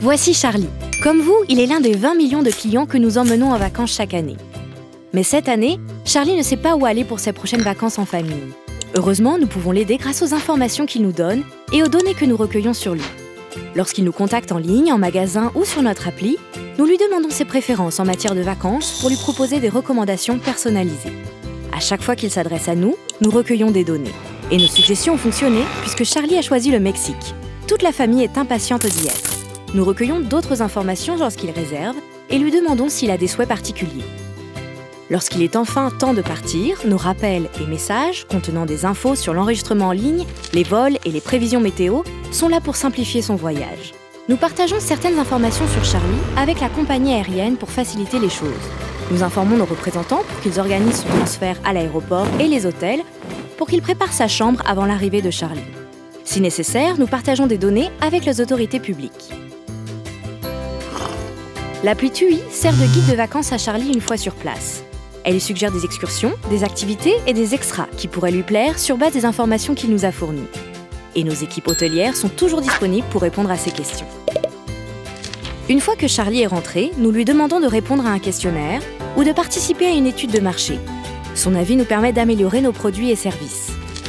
Voici Charlie. Comme vous, il est l'un des 20 millions de clients que nous emmenons en vacances chaque année. Mais cette année, Charlie ne sait pas où aller pour ses prochaines vacances en famille. Heureusement, nous pouvons l'aider grâce aux informations qu'il nous donne et aux données que nous recueillons sur lui. Lorsqu'il nous contacte en ligne, en magasin ou sur notre appli, nous lui demandons ses préférences en matière de vacances pour lui proposer des recommandations personnalisées. À chaque fois qu'il s'adresse à nous, nous recueillons des données. Et nos suggestions ont fonctionné puisque Charlie a choisi le Mexique. Toute la famille est impatiente d'y être. Nous recueillons d'autres informations lorsqu'il réserve et lui demandons s'il a des souhaits particuliers. Lorsqu'il est enfin temps de partir, nos rappels et messages contenant des infos sur l'enregistrement en ligne, les vols et les prévisions météo sont là pour simplifier son voyage. Nous partageons certaines informations sur Charlie avec la compagnie aérienne pour faciliter les choses. Nous informons nos représentants pour qu'ils organisent son transfert à l'aéroport et les hôtels pour qu'il prépare sa chambre avant l'arrivée de Charlie. Si nécessaire, nous partageons des données avec les autorités publiques. L'appli TUI sert de guide de vacances à Charlie une fois sur place. Elle lui suggère des excursions, des activités et des extras qui pourraient lui plaire sur base des informations qu'il nous a fournies. Et nos équipes hôtelières sont toujours disponibles pour répondre à ces questions. Une fois que Charlie est rentré, nous lui demandons de répondre à un questionnaire ou de participer à une étude de marché. Son avis nous permet d'améliorer nos produits et services.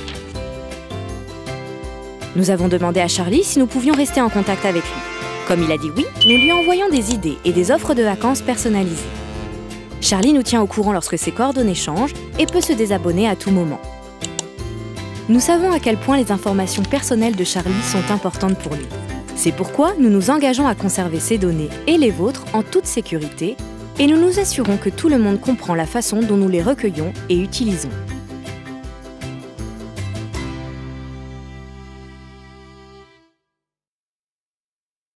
Nous avons demandé à Charlie si nous pouvions rester en contact avec lui. Comme il a dit oui, nous lui envoyons des idées et des offres de vacances personnalisées. Charlie nous tient au courant lorsque ses coordonnées changent et peut se désabonner à tout moment. Nous savons à quel point les informations personnelles de Charlie sont importantes pour lui. C'est pourquoi nous nous engageons à conserver ses données et les vôtres en toute sécurité et nous nous assurons que tout le monde comprend la façon dont nous les recueillons et utilisons.